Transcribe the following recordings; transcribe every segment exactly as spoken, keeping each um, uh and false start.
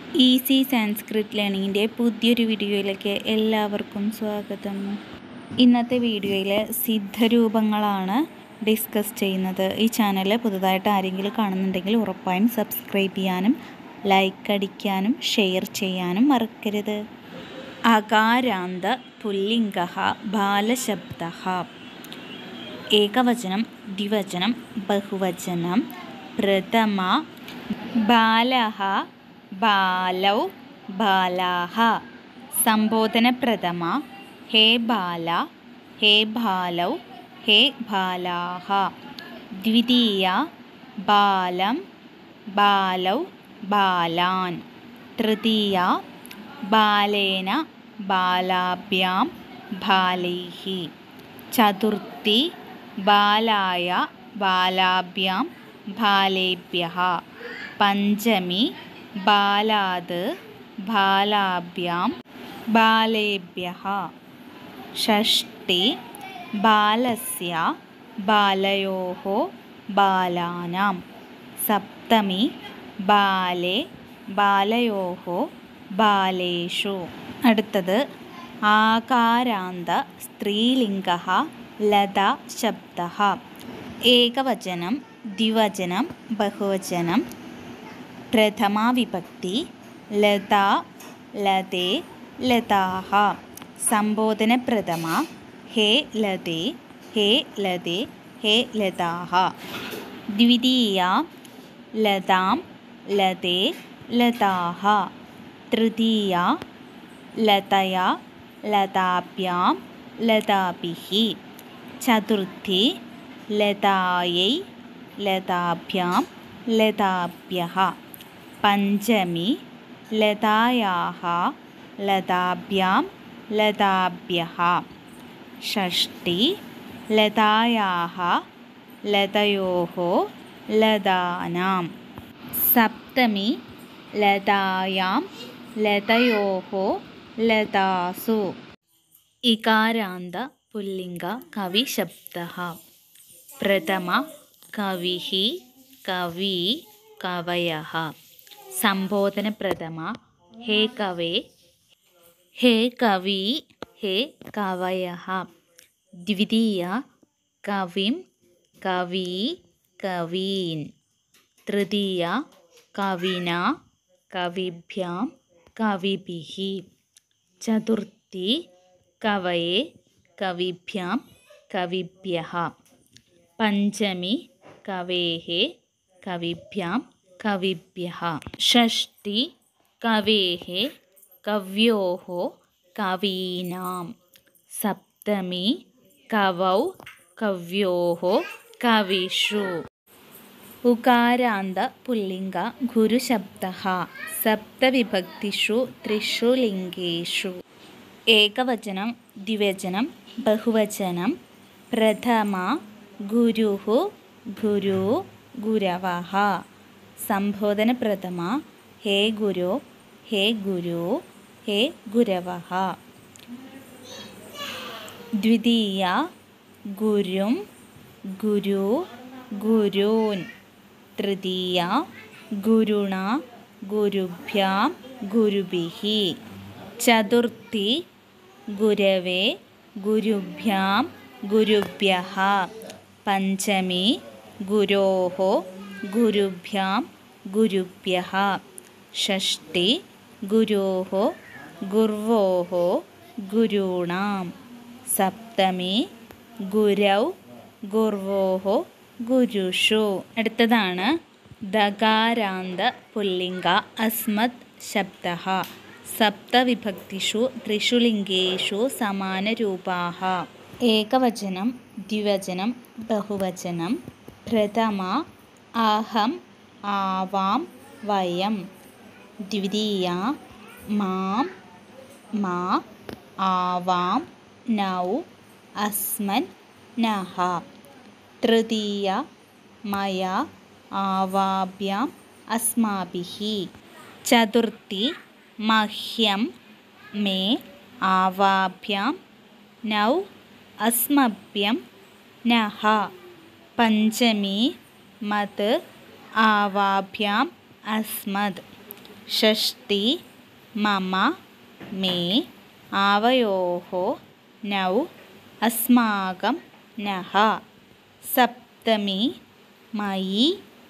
Easy Sanskrit ലേണിങ്ങിൻ്റെ പുതിയൊരു വീഡിയോയിലേക്ക് എല്ലാവർക്കും സ്വാഗതം. ഇന്നത്തെ വീഡിയോയിൽ സിദ്ധരൂപങ്ങളാണ് ഡിസ്കസ് ചെയ്യുന്നത്. ഈ ചാനൽ പുതുതായിട്ട് ആരെങ്കിലും കാണുന്നുണ്ടെങ്കിൽ ഉറപ്പായും സബ്സ്ക്രൈബ് ചെയ്യാനും ലൈക്ക് അടിക്കാനും ഷെയർ ചെയ്യാനും മറക്കരുത്. അകാരാന്ത പുല്ലിംഗഃ ബാലശബ്ദഃ. ഏകവചനം, ദ്വിവചനം, ബഹുവചനം. പ്രഥമ ബാലഃ, ബാലൗ, ബാലാഃ. സംബോധന പ്രഥമ ഹേ ബാല, ഹേ ബാലൗ, ഹേ ബാലാഃ. ദ്വിതീയ ബാലം, ബാലൗ, ബാലാൻ. തൃതീയ ബാലേന, ബാലാഭ്യാം, ബാലൈഃ. ചതുർത്ഥി ബാലായ, ബാലാഭ്യാം, ബാലേഭ്യഃ. പഞ്ചമി ബാലാത്, ബാലാഭ്യാം, ബാലേഭ്യഃ. ഷഷ്ഠി ബാലസ്യ, ബാലയോഃ, ബാലാനാം. സപ്തമി ബാലേ, ബാലയോഃ, ബാലേഷു. അടുത്തത് ആകാരാന്ത സ്ത്രീലിംഗഃ ലതാ ശബ്ദഃ. ഏകവചനം, ദ്വിവചനം, ബഹുവചനം. പ്രഥമാ വിഭക്തി ലതാ, ലതേ, ലതാഃ. സംബോധന പ്രഥമ ഹേ ലതേ, ഹേ ലതേ, ഹേ ലതാഃ. ദ്വിതീയ ലതാം, ലതേ, ലതാഃ. തൃതീയ ലതയാ, ലതാഭ്യാം, ലതാഭിഃ. ചതുർത്ഥി ലതായൈ, ലതാഭ്യാം, ലതാഭ്യഃ. പഞ്ചമി ലതായാഃ, ലതാഭ്യാം, ലതാഭ്യഃ. ഷഷ്ഠി ലതായാഃ, ലതയോഃ, ലതാനാം. സപ്തമി ലതായാം, ലതയോഃ, ലതാസു. ഇകാരാന്ത പുല്ലിംഗ കവിശബ്ദഃ. പ്രഥമ കവിഃ, കവി, കവയഃ. സംബോധന പ്രഥമ ഹേ കവേ, ഹേ കവി, ഹേ കവയഃ. ദ്വിതീയ കവിം, കവീ, കവീൻ. തൃതീയ കവിനാ, കവിഭ്യാം, കവിഭിഃ. ചതുർത്ഥി കവയേ, കവിഭ്യാം, കവിഭ്യഃ. പഞ്ചമി കവേഃ, കവിഭ്യാം, കവിഭ്യഃ. ഷഷ്ഠി കവേഃ, കവ്യോഃ, കവീനാം. സപ്തമി കവൗ, കവ്യോഃ, കവിഷു. ഉകാരാന്ത പുല്ലിംഗ ഗുരുശബ്ദഃ. സപ്തവിഭക്തിഷു ത്രിഷു ലിംഗേഷു. ഏകവചനം, ദ്വിവചനം, ബഹുവചനം. പ്രഥമ ഗുരുഃ, ഗുരു, ഗുരവഃ. സംബോധന പ്രഥമ ഹേ ഗുരോ, ഹേ ഗുരു, ഹേ ഗുരവഃ. ദ്വിതീയ ഗുരും, ഗുരു, ഗുരൂൻ. തൃതീയ ഗുരുണാ, ഗുരുഭ്യാം, ഗുരുഭിഃ. ചതുർത്ഥി ഗുരവേ, ഗുരുഭ്യാം, ഗുരുഭ്യഃ. പഞ്ചമി ഗുരോഃ, ഗുരുഭ്യാം, ഗുരുഭ്യഃ. ഷഷ്ഠി ഗുരോഃ, ഗുർവോഃ, ഗുരൂണാം. സപ്തമി ഗുരൗ, ഗുർവോഃ, ഗുരുഷു. അടുത്തതാണ് ദകാരാന്ത പുല്ലിംഗ അസ്മത് ശബ്ദഃ. സപ്തവിഭക്തിഷു ത്രിഷു ലിംഗേഷു സമാനരൂപാഃ. ഏകവചനം, ദ്വിവചനം, ബഹുവചനം. പ്രഥമ അഹം, ആവാം, വയം. ദ്വിതീയ മാം, മാ, ആവാം, നൗ, അസ്മൻ, നഃ. തൃതീയ മയാ, ആവാഭ്യാം, അസ്മാഭിഃ. ചതുർത്ഥി മഹ്യം, മേ, ആവാഭ്യാം, നൗ, അസ്മഭ്യം, നഃ. പഞ്ചമി മത്, ആവാഭ്യാം, അസ്മദ്. षष्ठी मम मे आवयोः नौ अस्माकं नः सप्तमी मयि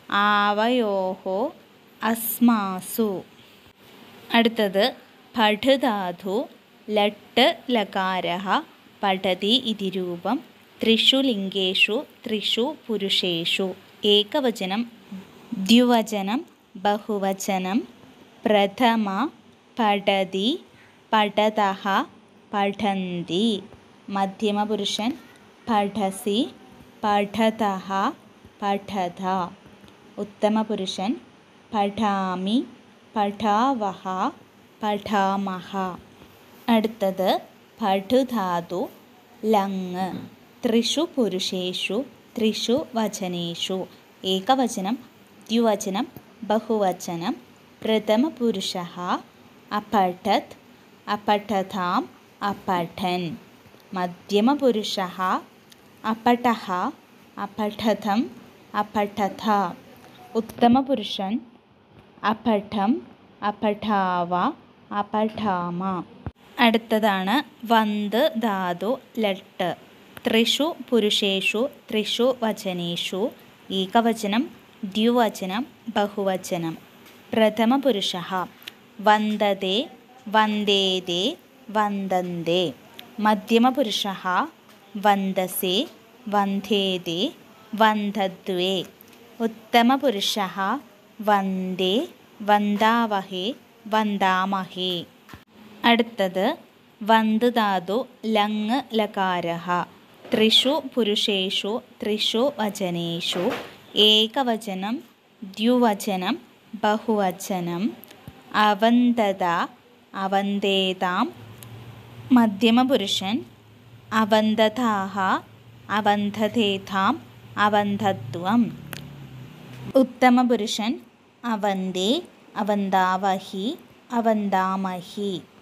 आवयोः अस्मासु. അടുത്തത് പഠധാതു ലട്ട് ലകാരः പഠതി ഇതി രൂപം ത്രിഷു ലിംഗേഷു ത്രിഷു പുരുഷേഷു ഏകവചനം ദ്വിവചനം ബഹുവചനം പ്രഥമ പഠതി പഠതഃ പഠന്തി മധ്യമപുരുഷൻ പഠസി പഠതഃ പഠത ഉത്തമപുരുഷൻ പഠാമി പഠാവഹ പഠാമഹ. അടുത്തത് പഠുധാതു ലങ് ത്രിഷു പുരുഷേഷു ത്രിഷു വചനേഷു ഏകവചനം ദ്വിവചനം ബഹുവചനം പ്രഥമപുരുഷഃ അപഠത് അപഠതാം അപഠൻ മധ്യമപുരുഷഃ അപഠഃ അപഠതം അപഠത ഉത്തമപുരുഷൻ അപഠം അപഠാവ അപഠാമ. അടുത്തതാണ് വന്ത് ധാതു ലട്ട് ത്രിഷു പുരുഷേഷു ത്രിഷു വചനേഷു ഏകവചനം ദ്വിവചനം ബഹുവചനം പ്രഥമപുരുഷഃ വന്ദതേ വന്ദേതേ വന്ദന്തേ മധ്യമപുരുഷഃ വന്ദസേ വന്ദേതേ വന്ദദ്വേ ഉത്തമപുരുഷഃ വന്ദേ വന്ദാവഹേ വന്ദാമഹേ. അടുത്തത് വന്ത് ധാതു ലങ് ലകാരः ത്രിഷു പുരുഷേഷു ത്രിഷു വചനേഷു ഏകവചനം ദ്വിവചനം ബഹുവചനം അവന്തത അവന്തേതാം മധ്യമപുരുഷൻ അവന്തതാഃ അവന്തതേതാം അവന്തത്വം ഉത്തമപുരുഷൻ അവന്തേ അവന്താവഹി അവന്താമഹി.